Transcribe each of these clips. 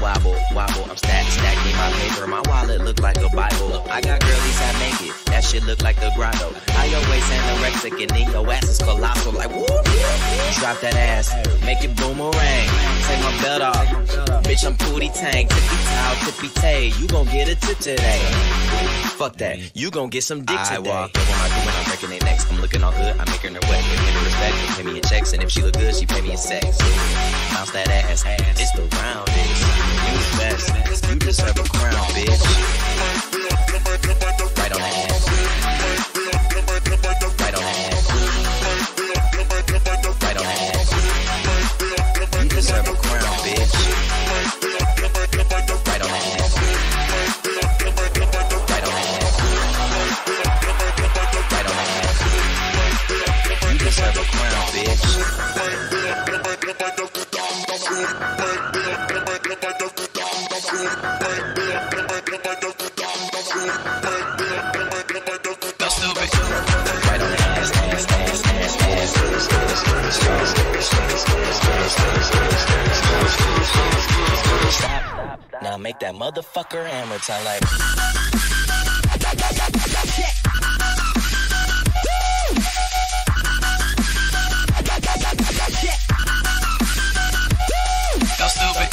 wobble, wobble. I'm stacking my paper. My wallet look like a Bible. I got girlies that make it. That shit look like the grotto. How your waist anorexic and then your ass is colossal. Like whoop. Drop that ass, make it boomerang. Take my belt off, bitch. I'm Pootie Tang. Tippy towel, tippy tay. You gon' get a tip today. Fuck that, you gon' get some dick today. I walk up on my dude when I'm breaking their necks. I'm looking all good, I'm making her wet. Give her respect, pay me in checks, and if she look good, she pay me in sex. Bounce that ass, it's the round, bitch. You the best, you deserve a crown, bitch. Right on the ass. Right on the ass. Right on the ass. You deserve a crown, bitch. Right on the ass. Right on the ass. Right on the ass. You deserve a crown, bitch. Now make that motherfucker hammer time like. Go stupid.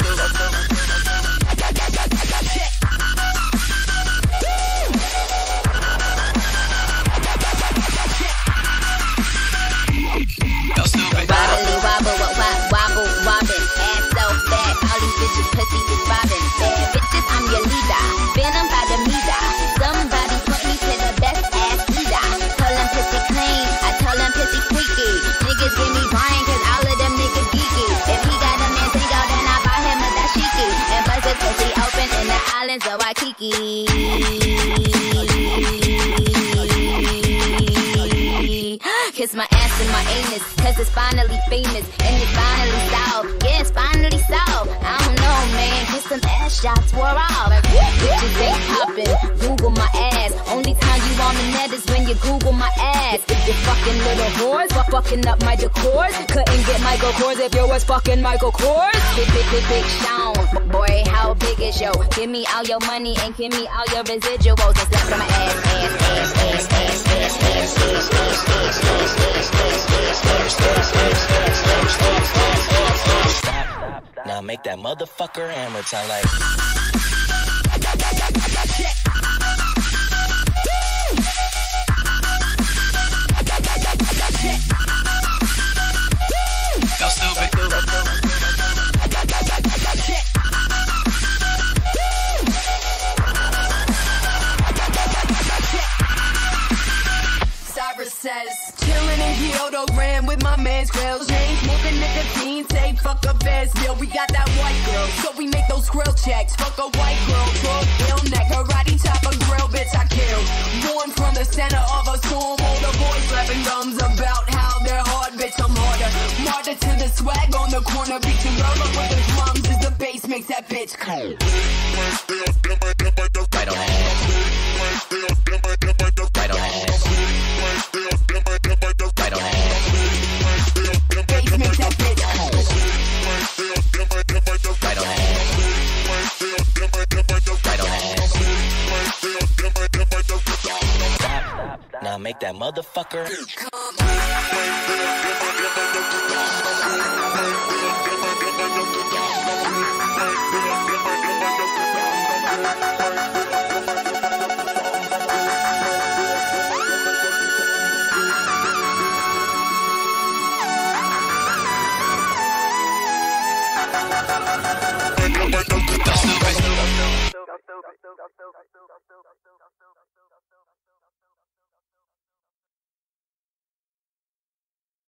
Go stupid. Wobbly wobble, wobble, wobbin'. Ass so fat, all these bitches pussy is bobbin'. Bad bitches, I'm your leader. Venom by the meter. Somebody put me to the best ass eater. Tell them pussy clean, I tell them pussy squeaky. Niggas give me Brian, cause all of them niggas geeky. If he got a man single, then I buy him a dashiki. And bust his pussy open in the islands of Waikiki. Kiss my ass and my anus, cause it's finally famous. And it's finally solved, yeah, it's finally solved. I don't know, man, get some ass shots wore off. Bitches ain't poppin', Google my ass. Only time you on the net is when you Google my ass. If you fucking little whores, fucking up my decors. Couldn't get Michael Kors if you was fucking Michael Kors. Big Sean, boy, how big is yo? Give me all your money and give me all your residuals. And slap on my ass. Now make that motherfucker hammer time like. Go stupid. Cyrus says, chillin' in Kyoto, ran with my man's grills. Chain smoking nicotine, say fuck a Vans bill. We got that white girl, so we make those grill checks. Fuck a white girl, full ill neck, karate chop a grill, bitch I kill. Born from the center of a storm, all the boys slapping gums about how they're hard, bitch I'm harder. Martyr to the swag on the corner, beat you roll up with the drums as the bass makes that bitch cold. Right on the ass. Right on the ass. Right on the ass. Bass makes that bitch cold. Right on the ass. Right on the ass. Now make that motherfucker.